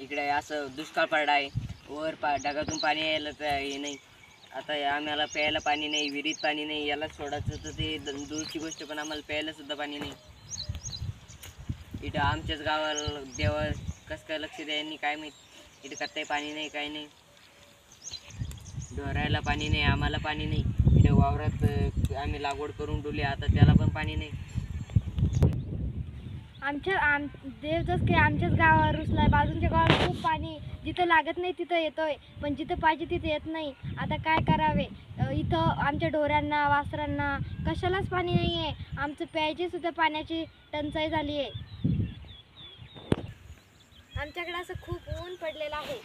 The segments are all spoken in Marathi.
इकडे असं दुष्काळ पडला आहे, वर ढगातून पाणी यायला हे नाही. आता आम्हाला प्यायला पाणी नाही, विहिरीत पाणी नाही, याला सोडायचं तर ते दूरची गोष्ट, पण आम्हाला प्यायला सुद्धा पाणी नाही. इथं आमच्याच गावाला देवा कसं काय लक्ष द्यायनी काय माहीत. इथं करताय पाणी नाही, काही नाही, ढोरायला पाणी नाही, आम्हाला पाणी नाही. इथं वावरात आम्ही लागवड करून ठेवली, आता त्याला पण पाणी नाही. देवच की आमच्याच गावावर रुसलाय, बाजूच्या गावाला खूप पाणी, जिथं लागत नाही तिथं येतोय, पण जिथं पाहिजे तिथं येत नाही. आता काय करावे? इथं आमच्या ढोरांना वासरांना कशालाच पाणी नाही आहे. आमचं प्यायची सुद्धा पाण्याची टंचाई झाली आहे. आमच्याकडे असं खूप ऊन पडलेलं आहे.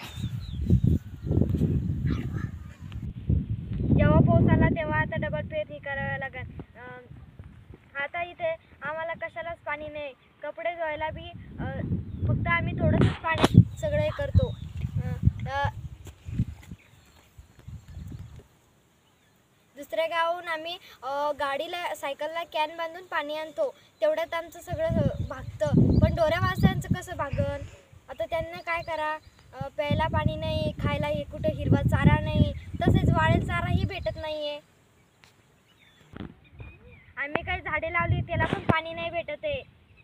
जेव्हा पाऊस आला तेव्हा आता डबल पेरणी करावी लागेल. आता इथे आम्हाला कशालाच पाणी नाही. कपडे धुवायला बी फक्त आम्ही थोडंसंच पाण्यात सगळे करतो. दुसऱ्या गावाहून आम्ही गाडीला सायकलला कॅन बांधून पाणी आणतो, तेवढ्यात आमचं सगळं भागतं. पण ढोऱ्या वासरांचं कसं भागन? आता त्यांना काय करा? प्यायला पाणी नाही, खायला हे कुठं हिरवा चारा नाही, तसेच वाळेल चाराही भेटत नाही आहे. आम्ही काही झाडे लावली त्याला पण पाणी नाही भेटत आहे.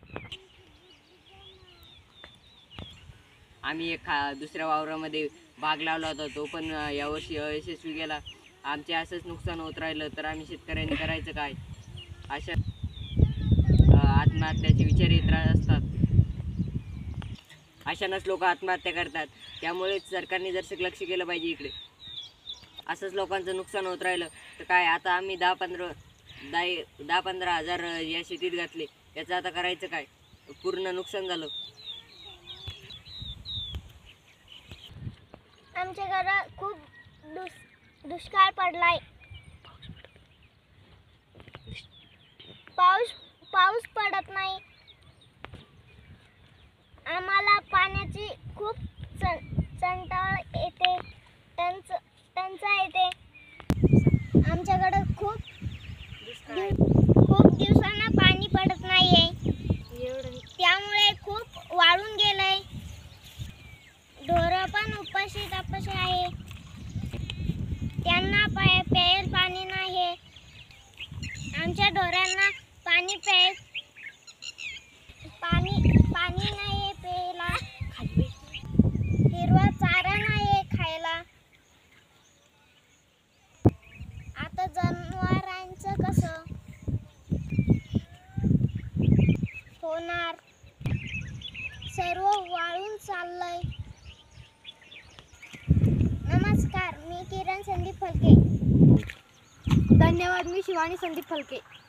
आम्ही एक दुसऱ्या वावरामध्ये बाग लावला होता, तो पण यावर्षी अयशस्वी गेला. आमचे असंच नुकसान होत राहिलं तर आम्ही शेतकऱ्यांनी करायचं काय? अशा आत्महत्याचे विचार येत असतात. अशानंच लोक आत्महत्या करतात. त्यामुळे सरकारने जर लक्ष केलं पाहिजे इकडे. असंच लोकांचं नुकसान होत राहिलं तर काय? आता आम्ही 10-15 हजार या शेतीत घातले, याचं आता करायचं काय? पूर्ण नुकसान झालं. आमच्या घरात खूप दुष्काळ पडलाय. पाऊस पडत नाही. आम्हाला पाण्याची खूप टंचाई येते. आमच्याकडे खूप दिवसांना पाणी पडत नाहीये, त्यामुळे खूप वाळून गेलंय. ढोरं पण उपाशी तापाशी आहे, त्यांना प्यायला पाणी नाही. आमच्या ढोरांना पाणी नाही प्यायला, हिरवा चारा नाही खायला. आता जनावरांचं कसं होणार? सर्व वाळून चाललंय. नमस्कार, मी किरण संदीप फलके. धन्यवाद. मी शिवानी संदीप फलके.